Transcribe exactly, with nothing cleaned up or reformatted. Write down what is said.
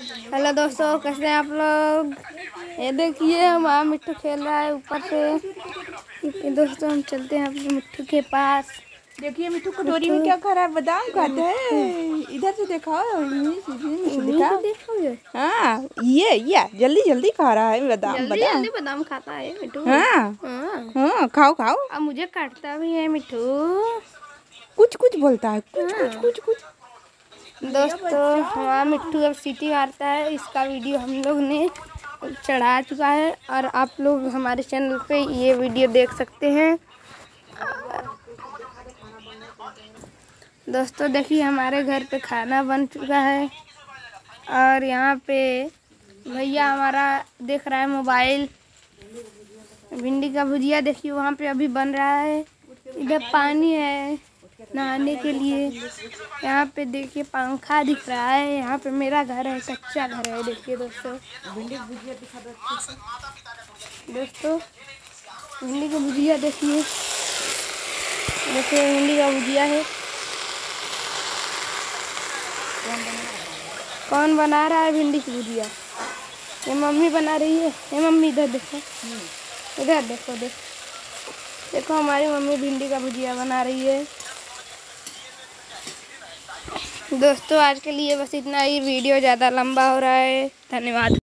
Hello दोस्तों, कैसे हैं आप लोग। ये देखिए हमारा मिट्टू खेल रहा है ऊपर से। दोस्तों हम चलते हैं अपने मिट्टू के पास। देखिए मिट्टू कटोरी में क्या खा रहा है, बादाम खाता है। इधर से देखो, देखोगे। हाँ ये ये जल्दी जल्दी खा रहा है बादाम। जल्दी बादाम जल्दी बादाम खाता है मिट्टू। हाँ हाँ हाँ, खाओ खाओ। अब मुझे काटता भी है मिट्टू। कुछ कुछ बोलता है, कुछ हाँ। कुछ कुछ कुछ। दोस्तों हमारा मिट्टू अब सीटी मारता है। इसका वीडियो हम लोग ने चढ़ा चुका है और आप लोग हमारे चैनल पे ये वीडियो देख सकते हैं। दोस्तों देखिए हमारे घर पे खाना बन चुका है और यहाँ पे भैया हमारा देख रहा है मोबाइल। भिंडी का भुजिया देखिए वहाँ पे अभी बन रहा है। इधर पानी है नहाने के लिए। यहाँ पे देखिए पंखा दिख रहा है। यहाँ पे मेरा घर है, कच्चा घर है। देखिए दोस्तों दोस्तों भिंडी का भुजिया देखिए। देखिए भिंडी का भुजिया है। कौन बना रहा है भिंडी की भुजिया? ये मम्मी बना रही है। ये मम्मी इधर देखो, इधर देखो देखो देखो हमारी मम्मी भिंडी का भुजिया बना रही है। दोस्तों आज के लिए बस इतना ही। वीडियो ज़्यादा लंबा हो रहा है। धन्यवाद।